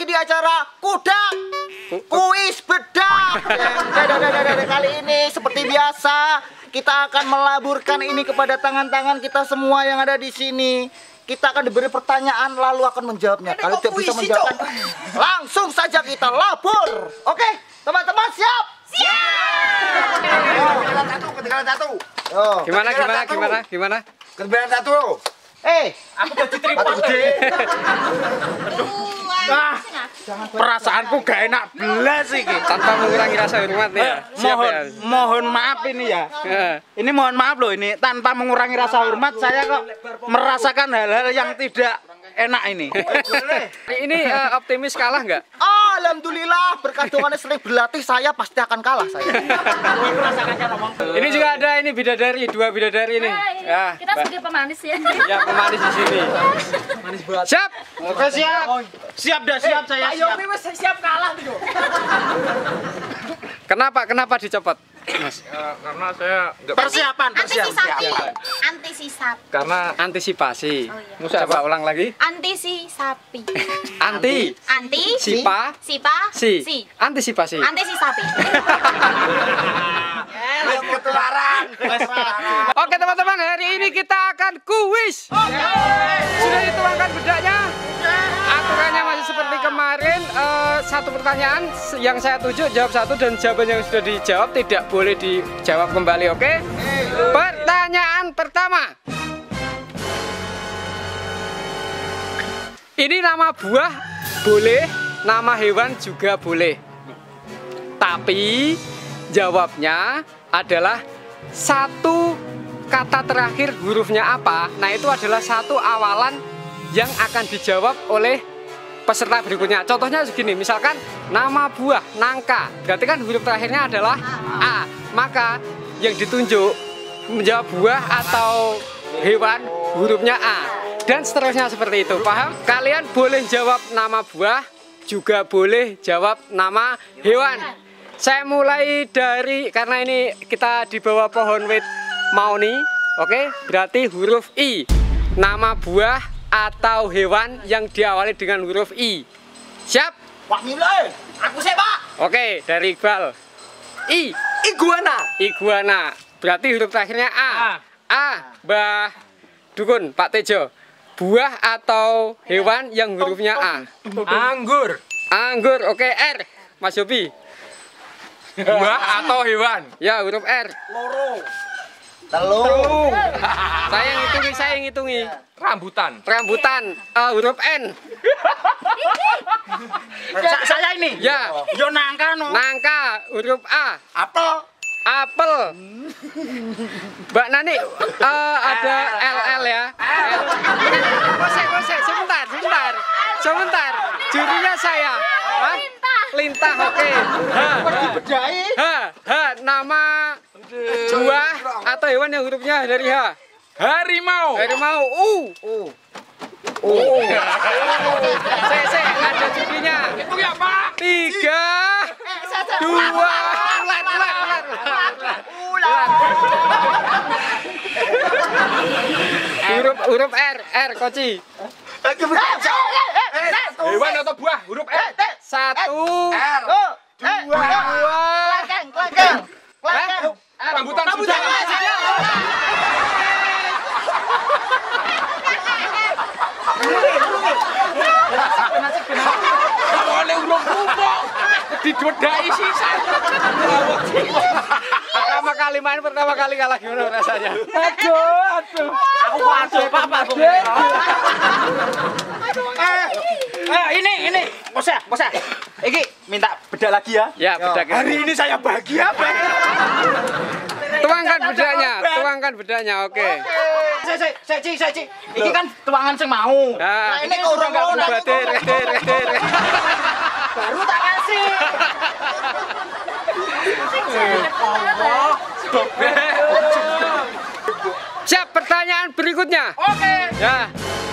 lagi di acara Kudak Kuis Bedak. Kali ini seperti biasa kita akan melaburkan ini kepada tangan-tangan kita semua yang ada di sini. Kita akan diberi pertanyaan lalu akan menjawabnya. Kalau tidak bisa menjawab, langsung saja kita labur. Oke, teman-teman siap? Siap. Ketinggalan satu. Gimana? Ketinggalan satu. Aku jadi terima. Perasaanku gak enak belas iki. Tanpa mengurangi rasa hormat ya. Mohon maaf ini ya. Ini mohon maaf loh, ini tanpa mengurangi rasa hormat saya kok merasakan hal-hal yang tidak enak ini. Ini optimis kalah nggak? Alhamdulillah, berkat Tuhan sering berlatih saya pasti akan kalah saya. Ini juga ada ini bidadari, 2 bidadari ini. Ya, Kita sebagai pemanis ya. ya pemanis di sini. Siap? Oke, siap. Siap dah, siap saya siap. siap kalah tuh. Kenapa dicopot? Mas. Karena saya nggak Persiapan. Antisi sapi. karena Antisipasi. Oh, iya. Coba ulang lagi. Antisi sapi. Anti. Sipa. Si. Antisipasi. Antisi sapi. Ketularan. Oke teman-teman, hari ini kita akan kuis. Sudah dituangkan bedaknya. Aturannya masih seperti kemarin. Satu pertanyaan yang saya tuju jawab satu, dan jawaban yang sudah dijawab tidak boleh dijawab kembali. Oke? Pertanyaan pertama. Ini nama buah boleh, nama hewan juga boleh. Tapi jawabnya adalah satu kata terakhir hurufnya apa. Nah, itu adalah satu awalan yang akan dijawab oleh peserta berikutnya. Contohnya segini, misalkan nama buah nangka, berarti kan huruf terakhirnya adalah A. Maka yang ditunjuk menjawab buah atau hewan hurufnya A, dan seterusnya seperti itu. Paham? Kalian boleh jawab nama buah, juga boleh jawab nama hewan. Saya mulai dari, karena ini kita di bawah pohon wit mauni. Oke, berarti huruf I. Nama buah atau hewan yang diawali dengan huruf I. Siap? Wah, milih. Aku sih, Pak. Oke, dari Iqbal. Iguana. Berarti huruf terakhirnya A. Mbah Dukun, Pak Tejo. Buah atau hewan yang hurufnya A. anggur. Oke, R. Mas Yobi. Buah atau hewan? Ya, huruf R. Telur. Saya yang ngitungi. Rambutan. Huruf N. Saya ini. Ya. Yo nangka no. Nangka, huruf A. Apel. Mbak Nani, ada LL ya. Kosek. Sebentar. Jurinya saya. Lintah, oke. Nama buah atau hewan yang hurufnya dari H. Harimau. Ada jurinya. Itu ya, Pak. 3, 2, huruf R, Koci. Hewan atau buah? Huruf R. 1, 2. Rambutan sudah. Oleh urung kumpul. Didodai sisa. Pertama kali kalah, gimana rasanya? Aduh. Aku aduh, Pak. Ini. Bosya. Iki minta bedak lagi ya. Ya, bedak. Hari ini saya bahagia banget. Tuangkan bedanya, oke. Saya Ci. Iki kan tuangan sing mau. Nah, ini sudah enggak mau. Baru tak kasih. Siap, pertanyaan berikutnya. Oke. Ya.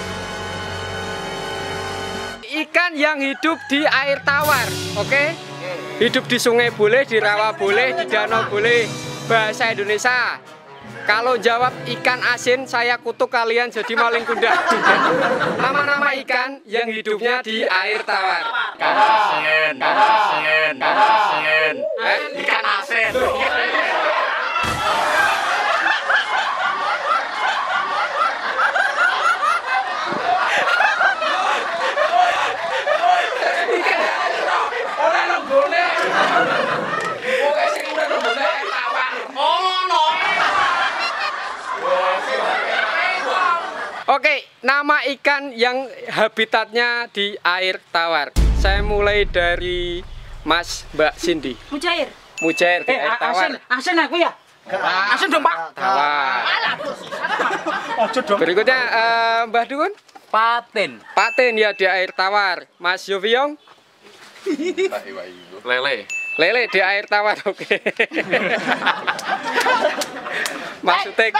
Ikan yang hidup di air tawar, oke? Hidup di sungai boleh, di rawa boleh, di danau boleh. Bahasa Indonesia. Kalau jawab ikan asin, saya kutuk kalian jadi maling kuda. Nama-nama ikan yang hidupnya di air tawar. Ikan asin. Ikan asin. Oke, nama ikan yang habitatnya di air tawar. Saya mulai dari Mbak Cindy. Mujair. Mujair di air tawar. Asin aku ya. Asin dong, Pak. Tawar. Ojo dong. Berikutnya Mbah Dukun. Paten. Paten ya di air tawar. Mas Yofiong. Lele. Lele di air tawar. Oke. Mas Utek.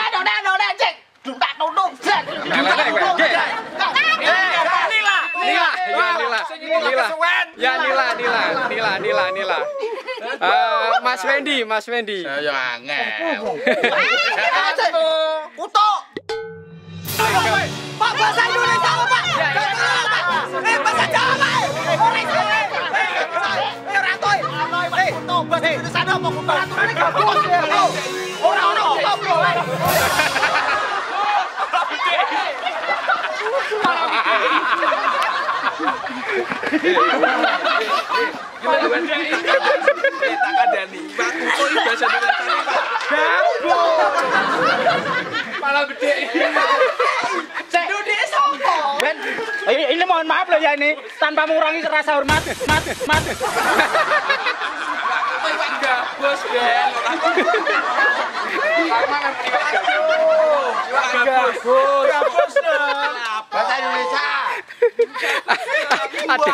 Nila. Mas Wendy. Saya angel. Kutuk. Pak, bahasa Indonesia apa, Pak? Bahasa Jawa, Pak. Ratoy. Kutuk, bahasa Indonesia apa kutuk? Ratoy gabus. Orang kutuk, bro. Malah gede. Ini mohon maaf loh ya ini tanpa mengurangi rasa hormat. Mat. Bos Ben. Gabus dong. Bahasa Indonesia. Ada.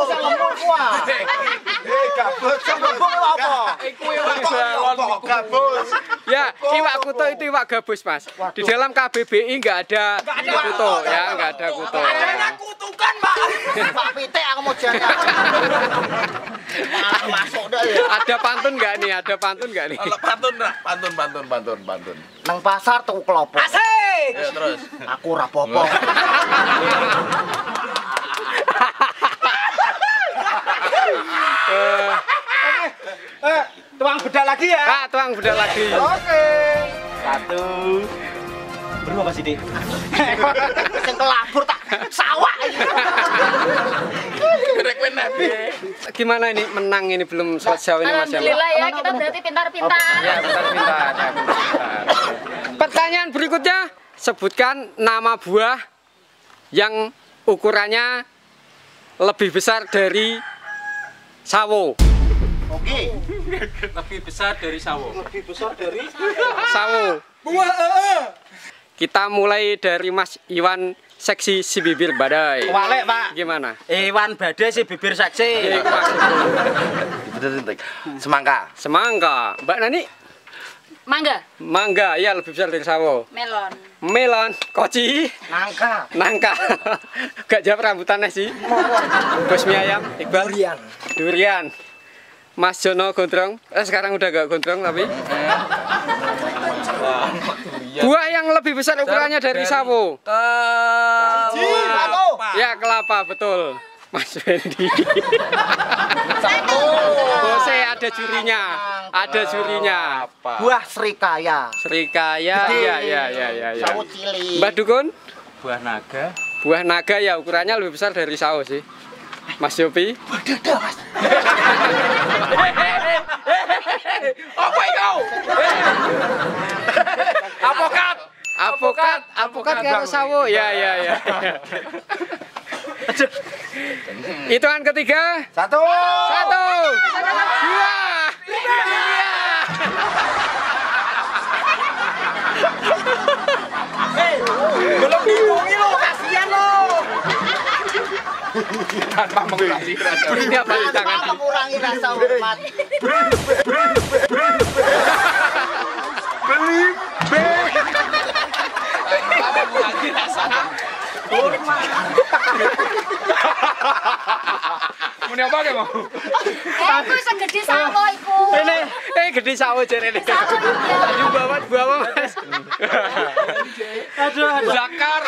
Ya, iwak kuto itu iwak gabus, Mas. Di dalam KBBI nggak ada kuto, ya, nggak ada kuto. Adanya kutukan, Pak. Pak Pitek aku mau jadi. Masuk dah ya. Ada pantun nggak nih? Ada pantun nggak nih? Pantun. Nang pasar tuku kelopok. Asik. Ya terus. Aku rapopo. Tuang bedak lagi ya. Kak, tuang bedak lagi. Oke. 1. Berapa sih, Dik? Sing kelabur tak sawah iki. Gimana ini menang ini belum sejauh ini Mas Yam? Alhamdulillah ya, kita berarti pintar-pintar. Ya, pintar. Pertanyaan berikutnya, sebutkan nama buah yang ukurannya lebih besar dari sawo. Oke. Lebih besar dari sawo. Sawo. Kita mulai dari Mas Iwan seksi si bibir badai. Walek, Pak. Gimana? Iwan badai si bibir seksi. Semangka. Semangka. Mbak Nani? Mangga, ya lebih besar dari sawo. Melon, koci, nangka. Gak jawab rambutannya sih. Bos mie ayam, Iqbal. Durian. Mas Jono gondrong. Sekarang udah gak gondrong tapi. Buah yang lebih besar ukurannya dari sawo. Ya, kelapa, betul. Mas Wendy. Bose ada jurinya. Buah serikaya. Serikaya, ya. Sawo cilik. Mbak Dukun? Buah naga. Buah naga ya ukurannya lebih besar dari sawo sih. Mas Yopi? Apa itu? Apokat karo sawo. Ya. Hitungan ketiga. 1. 1, 2, 3. Belum dihitungi lo, kasihan lo. Tanpa mengurangi rasa. Ini apa di tangan? Tanpa mengurangi rasa hormat. Tanpa mengurangi rasa. Muni apa ge mau? Iku segede sawo iku. Gede sawo jare ini. Tadi bawa Mas. Aduh. Zakar.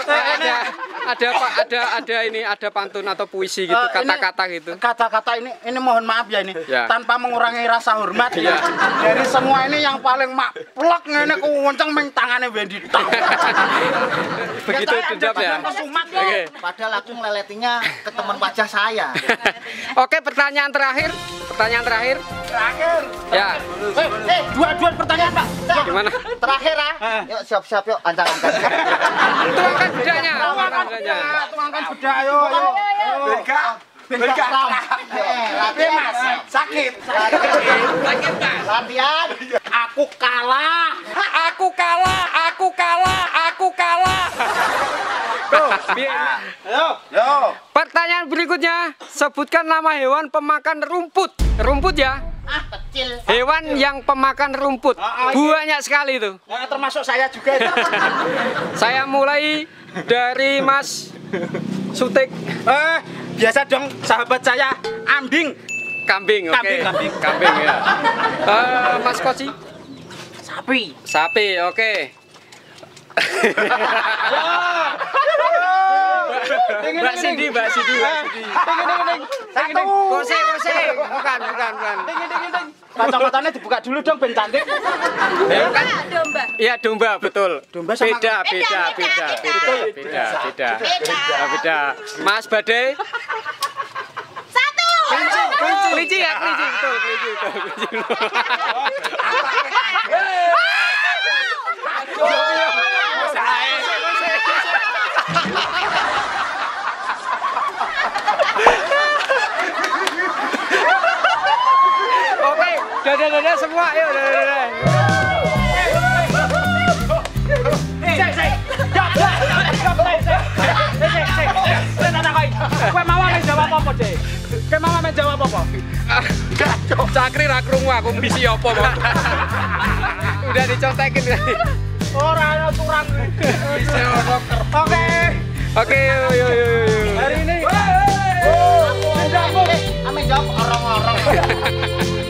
Ada ini ada pantun atau puisi gitu, kata-kata gitu. Kata-kata ini mohon maaf ya ini. Ya. Tanpa mengurangi rasa hormat ya. Dari semua ini yang paling maplek ngene kuwonceng meng tangane Wendy. Begitu dendam ya. Oke. Padahal aku ngeleletinya ke teman wajah saya. Oke, pertanyaan terakhir. Terakhir. Ya, Dua pertanyaan, Pak. gimana? Terakhir yuk siap-siap yuk ancang-ancang. Tuangkan bedanya. Tuangkan bedanya. Tuangkan bedak ayo. Beka. Latihan Mas, sakit. Latihan. Aku kalah. Yo. Pertanyaan berikutnya, sebutkan nama hewan pemakan rumput. Rumput ya. Kecil. Hewan yang pemakan rumput. Banyak sekali itu. Termasuk saya juga itu. Saya mulai dari Mas Sutik. Biasa dong sahabat saya ambing. Kambing, oke. Kambing ya. Mas Koci. Sapi, oke. Mbak Sindi. Satu. Kose. Bukan. Kacang-kacangnya dibuka dulu dong ben cantik. Domba. Iya, domba, betul. Domba sama beda. Mas Bade. Kelinci, betul. Oke, dadah semua, yuk dadah. Kowe mau menjawab apa? Cakri ra krungu aku misi apa mau. Udah dicontekin tadi. Ora ana turang. Oke, yuk. Hari ini. Ame jawab orang-orang.